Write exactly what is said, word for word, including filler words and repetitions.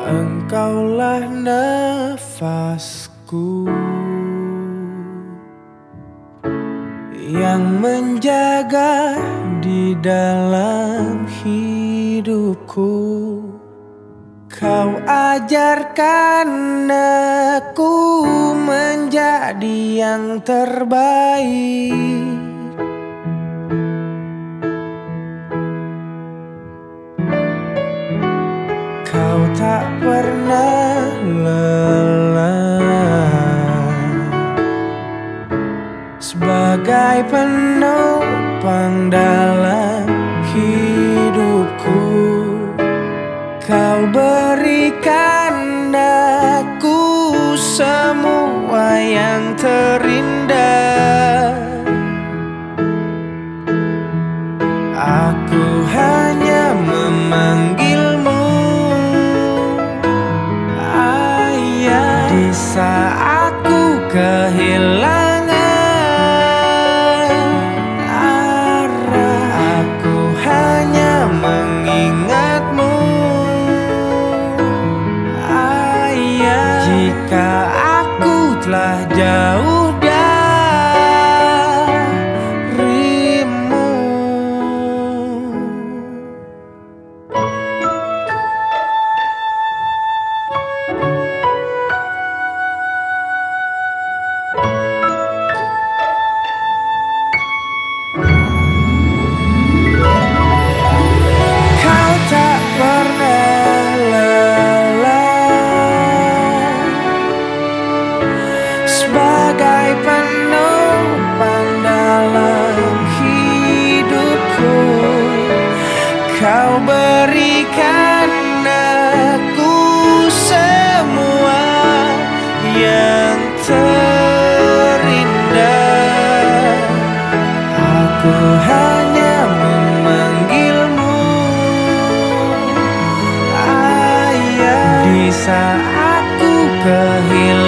Engkaulah nafasku yang menjaga di dalam hidupku. Kau ajarkan aku menjadi yang terbaik. Kau tak pernah lelah sebagai penopang dalam hidupku. Kau berikan aku semua yang terindah. Aku hanya memanggilmu Ayah. Di saat ku kehilangan arah, aku hanya mengingatmu Ayah. Jika aku telah jauh sebagai penopang dalam hidupku. Kau berikan aku semua yang terindah. Aku hanya memanggilmu Ayah. Di saat ku kehilangan